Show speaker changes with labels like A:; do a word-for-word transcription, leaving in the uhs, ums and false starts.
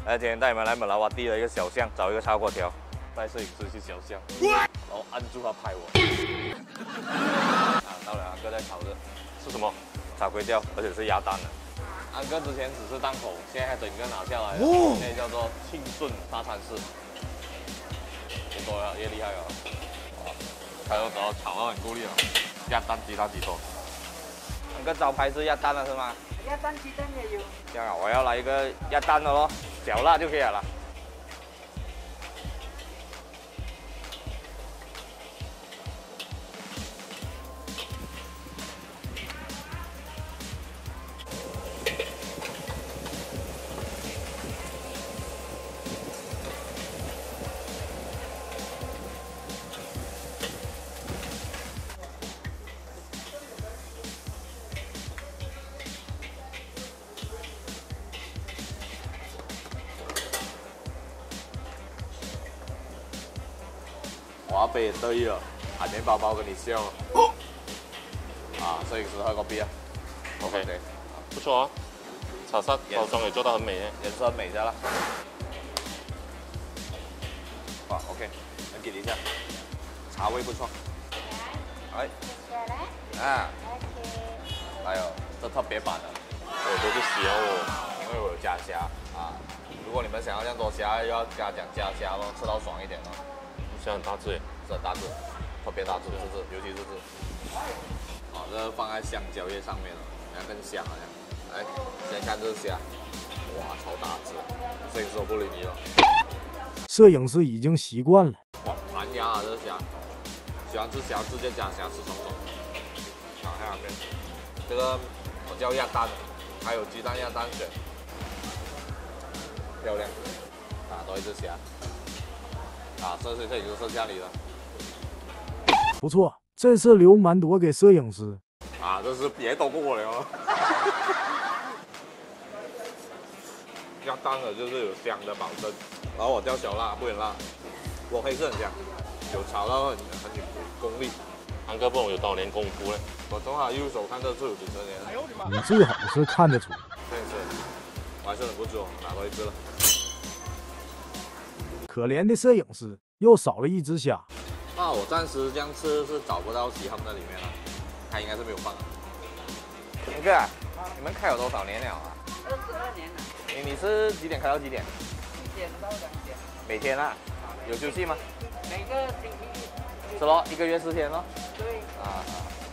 A: 来，今天带你们来马拉瓦地的一个小巷，找一个炒粿条，带摄影师去小巷，然后按住他拍我。啊，到了，安哥在炒着，
B: 是什么？
A: 炒粿条，而且是鸭蛋的。安哥之前只是档口，现在整个拿下来了，
B: 哦、
A: 现在叫做庆顺大餐室，越多了越厉害了。哇，还有找到炒到很够力了，鸭蛋鸡蛋几多？安哥招牌是鸭蛋了是吗？
C: 鸭蛋鸡蛋也有。
A: 这样啊，我要来一个鸭蛋的咯，小辣就可以了。我阿伯也得意了，海绵宝宝跟你笑了。哦、啊，摄影师喝个啤啊
B: ，OK， 不错啊，炒沙包装也做到很美，
A: 颜色很美的啦。哇 ，OK， 能给你一下，茶味不错。哎，啊，还有这特别版的，
B: 我都是喜欢我，
A: 因为我有加虾啊。如果你们想要这样多虾，又要跟他讲加虾咯，吃到爽一点咯。
B: 虾很大只耶，
A: 是很大只，特别大只，这只，尤其是这。哦，这放在香蕉叶上面了，然后更香好像。来，先看这虾，哇，超大只，摄影师我不理你了。
D: 摄影师已经习惯了。
A: 哇，弹牙啊，这虾，喜欢吃虾直接加虾吃爽爽。啊，还有边，这个我叫鸭蛋，还有鸡蛋鸭蛋卷，漂亮。啊，多一只虾。啊，这是这已经是家里了。
D: 不错，这次留蛮多给摄影师。
A: 啊，这是别都过了。鸭蛋的就是有香的保证，然后我叫小辣，不很辣，我黑是很香，有炒到很很有功力。
B: 安哥不懂有多少年功夫嘞？
A: 我从他右手看这是有几十年。哎呦我的妈！
D: 你最好是看得出。
A: 这是，我还是忍不住拿到一只了。
D: 可怜的摄影师又少了一只虾。
A: 那我暂时这样吃是找不到喜欢在里面了，他应该是没有放。林哥啊，你们开有多少年了啊？
C: 二十二年了。
A: 你你是几点开到几点？
C: 一点到两点。
A: 每天啊？有休息吗？
C: 每个星期。
A: 是咯，一个月四天咯。
C: 对。
A: 啊啊。